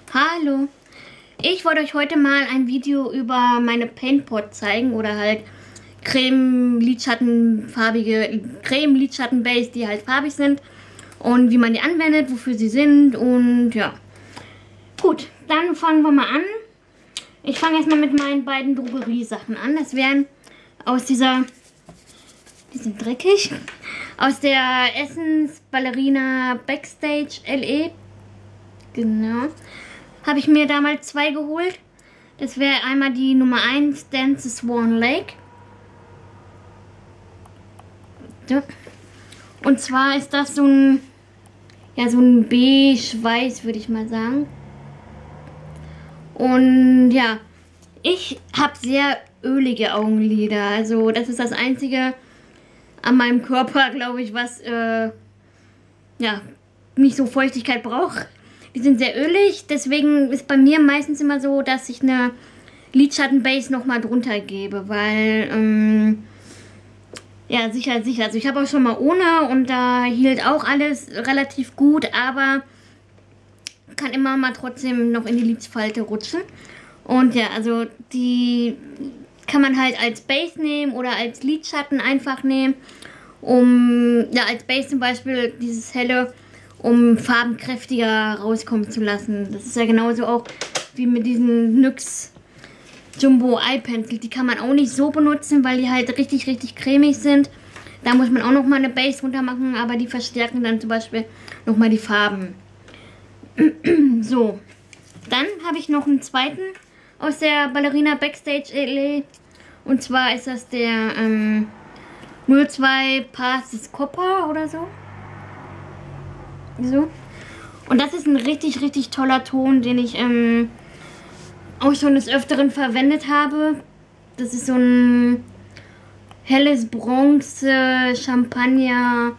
Hallo, ich wollte euch heute mal ein Video über meine Paintpot zeigen oder halt Creme-Lidschatten-Base, die halt farbig sind und wie man die anwendet, wofür sie sind und ja. Gut, dann fangen wir mal an. Ich fange erstmal mit meinen beiden Drogeriesachen an. Das wären aus die sind dreckig, aus der Essence Ballerina Backstage LE. Genau. Habe ich mir damals 2 geholt. Das wäre einmal die Nummer 1, Dance Swan Lake. So. Und zwar ist das so ein beige-weiß, würde ich mal sagen. Und ja, ich habe sehr ölige Augenlider. Also das ist das Einzige an meinem Körper, glaube ich, was nicht so Feuchtigkeit braucht. Die sind sehr ölig, deswegen ist bei mir meistens immer so, dass ich eine Lidschattenbase nochmal drunter gebe, weil, ja, sicher. Also ich habe auch schon mal ohne und da hielt auch alles relativ gut, aber kann immer mal trotzdem noch in die Lidsfalte rutschen. Und ja, also die kann man halt als Base nehmen oder als Lidschatten einfach nehmen, als Base zum Beispiel dieses helle, um Farben kräftiger rauskommen zu lassen. Das ist ja genauso auch wie mit diesen NYX Jumbo Eye Pencil. Die kann man auch nicht so benutzen, weil die halt richtig cremig sind. Da muss man auch nochmal eine Base runter machen, aber die verstärken dann zum Beispiel nochmal die Farben. So, dann habe ich noch einen zweiten aus der Ballerina Backstage LE. Und zwar ist das der 02 Passes Copper oder so. So. Und das ist ein richtig toller Ton, den ich auch schon des Öfteren verwendet habe. Das ist so ein helles Bronze, Champagner.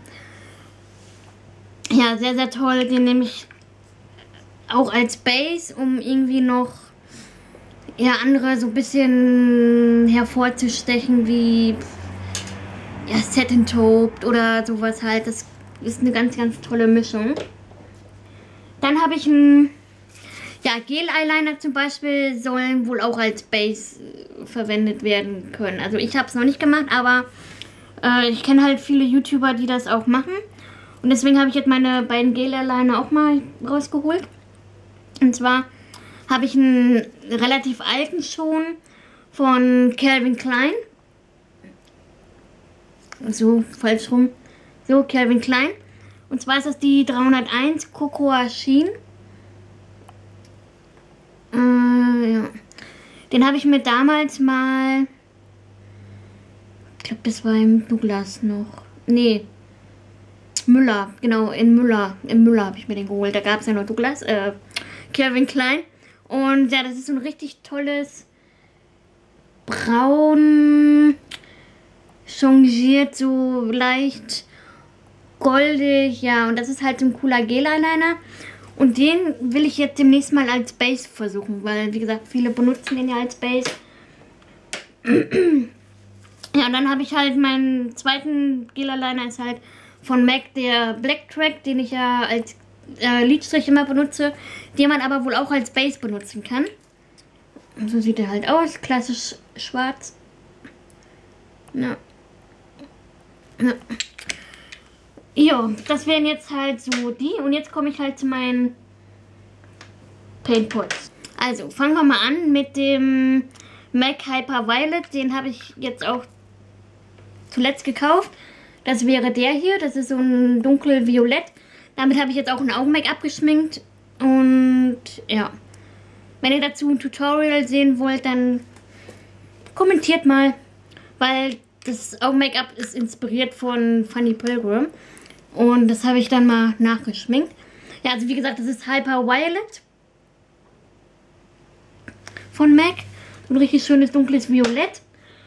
Ja, sehr toll. Den nehme ich auch als Base, um irgendwie noch andere so ein bisschen hervorzustechen, wie Satin Taupe oder sowas halt. Das ist eine ganz tolle Mischung. Dann habe ich einen Gel-Eyeliner zum Beispiel, sollen wohl auch als Base verwendet werden können. Also ich habe es noch nicht gemacht, aber ich kenne halt viele YouTuber, die das auch machen. Und deswegen habe ich jetzt meine beiden Gel-Eyeliner auch mal rausgeholt. Und zwar habe ich einen relativ alten schon von Calvin Klein. So, falsch rum. So, Calvin Klein. Und zwar ist das die 301 Cocoa Sheen. Ja. Den habe ich mir damals mal... Ich glaube, das war im Douglas noch. Nee. Müller. Genau, in Müller. Im Müller habe ich mir den geholt. Da gab es ja noch Douglas. Calvin Klein. Und ja, das ist so ein richtig tolles Braun... changiert, so leicht goldig, ja, und das ist halt so ein cooler Gel-Eyeliner und den will ich jetzt demnächst mal als Base versuchen, weil, wie gesagt, viele benutzen den ja als Base. Ja, und dann habe ich halt meinen zweiten Gel-Eyeliner, ist halt von MAC der Black Track, den ich ja als Lidstrich immer benutze, den man aber wohl auch als Base benutzen kann. Und so sieht er halt aus, klassisch schwarz. Ja. Ja, das wären jetzt halt so die. Und jetzt komme ich halt zu meinen Paintpots. Also, fangen wir mal an mit dem MAC Hyper Violet. Den habe ich jetzt auch zuletzt gekauft. Das wäre der hier. Das ist so ein dunkelviolett. Damit habe ich jetzt auch ein Augen-Make-up geschminkt. Und ja, wenn ihr dazu ein Tutorial sehen wollt, dann kommentiert mal. Weil das Augen-Make-up ist inspiriert von Fanny Pilgrim. Und das habe ich dann mal nachgeschminkt. Ja, also wie gesagt, das ist Hyper Violet von MAC. Ein richtig schönes dunkles Violett.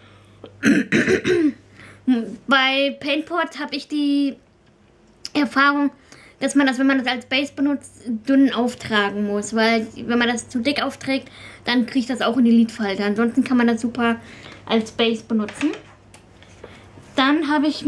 Bei Paintpot habe ich die Erfahrung, dass man das, wenn man das als Base benutzt, dünn auftragen muss. Weil wenn man das zu dick aufträgt, dann kriegt das auch in die Lidfalte. Ansonsten kann man das super als Base benutzen. Dann habe ich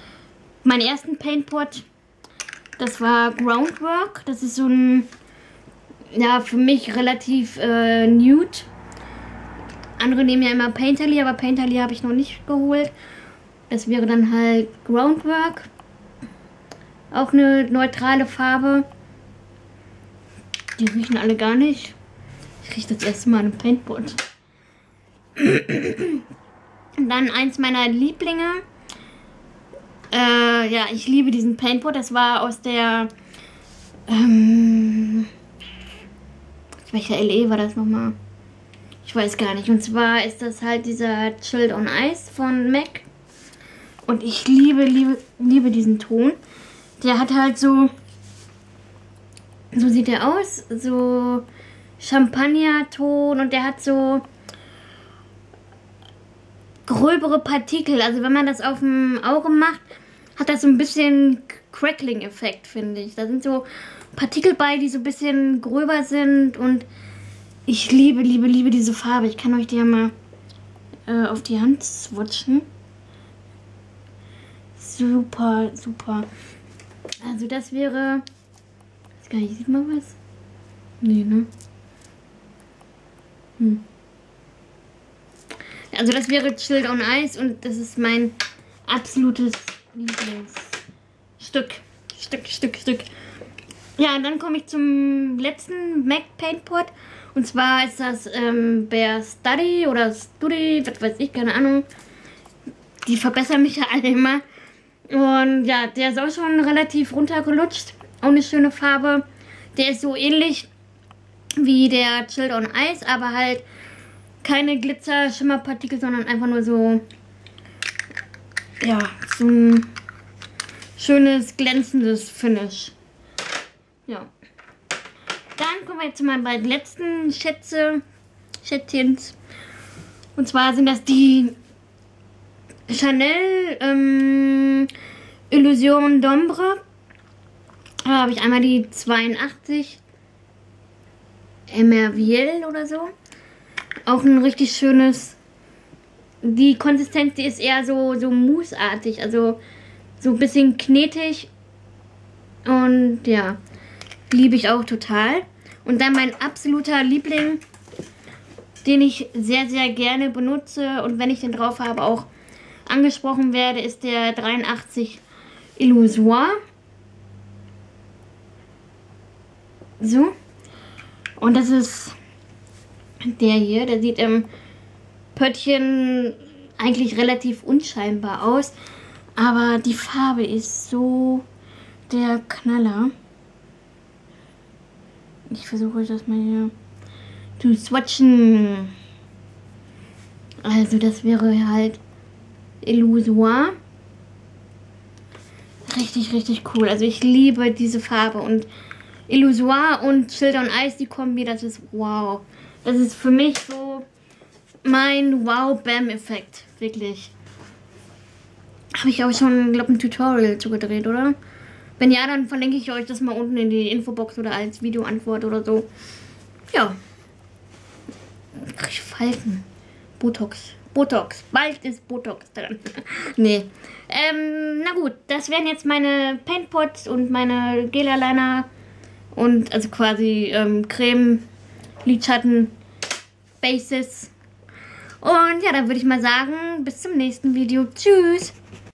meinen ersten Paintpot, das war Groundwork. Das ist so ein ja, für mich relativ nude. Andere nehmen ja immer Painterly, aber Painterly habe ich noch nicht geholt. Das wäre dann halt Groundwork. Auch eine neutrale Farbe. Die riechen alle gar nicht. Ich rieche das erste Mal an einem Paintpot. Dann eins meiner Lieblinge. Ja, ich liebe diesen Paintpot. Das war aus der... welcher LE war das nochmal? Ich weiß gar nicht. Und zwar ist das halt dieser Chilled on Ice von MAC. Und ich liebe diesen Ton. Der hat halt so... So sieht er aus. So Champagnerton. Und der hat so gröbere Partikel. Also wenn man das auf dem Auge macht, hat das so ein bisschen Crackling-Effekt, finde ich. Da sind so Partikel bei, die so ein bisschen gröber sind. Und ich liebe diese Farbe. Ich kann euch die ja mal auf die Hand swatchen. Super. Also das wäre... Ich weiß gar nicht, sieht man was? Nee, ne? Also das wäre Chilled on Ice und das ist mein absolutes Lieblingsstück. Stück. Ja, dann komme ich zum letzten MAC Paintpot. Und zwar ist das Bear Study oder Study, was weiß ich, keine Ahnung. Die verbessern mich ja alle immer. Und ja, der ist auch schon relativ runtergelutscht. Auch eine schöne Farbe. Der ist so ähnlich wie der Chilled on Ice, aber halt keine Glitzer-Schimmerpartikel, sondern einfach nur so, ja, so ein schönes, glänzendes Finish. Ja. Dann kommen wir jetzt zu meinen beiden letzten Schätzchens. Und zwar sind das die Chanel Illusion d'Ombre. Da habe ich einmal die 82 Emerviel oder so. Auch ein richtig schönes. Die Konsistenz, die ist eher so mousseartig, also so ein bisschen knetig. Und ja, liebe ich auch total. Und dann mein absoluter Liebling, den ich sehr, sehr gerne benutze und wenn ich den drauf habe, auch angesprochen werde, ist der 83 Illusoire. So. Und das ist der hier. Der sieht im Pöttchen eigentlich relativ unscheinbar aus. Aber die Farbe ist so der Knaller. Ich versuche euch das mal hier zu swatchen. Also das wäre halt Illusoire. Richtig cool. Also ich liebe diese Farbe und Illusoire und Chilled on Ice, die Kombi, das ist wow. Das ist für mich so mein Wow-Bam-Effekt. Wirklich. Habe ich auch schon, glaube ich, ein Tutorial zugedreht, oder? Wenn ja, dann verlinke ich euch das mal unten in die Infobox oder als Videoantwort oder so. Ja. Krieg ich Falten. Botox. Bald ist Botox dran. Nee. Na gut, das wären jetzt meine Paintpots und meine Gel-Eyeliner. Und also quasi Creme, Lidschatten, Bases. Und ja, dann würde ich mal sagen, bis zum nächsten Video. Tschüss!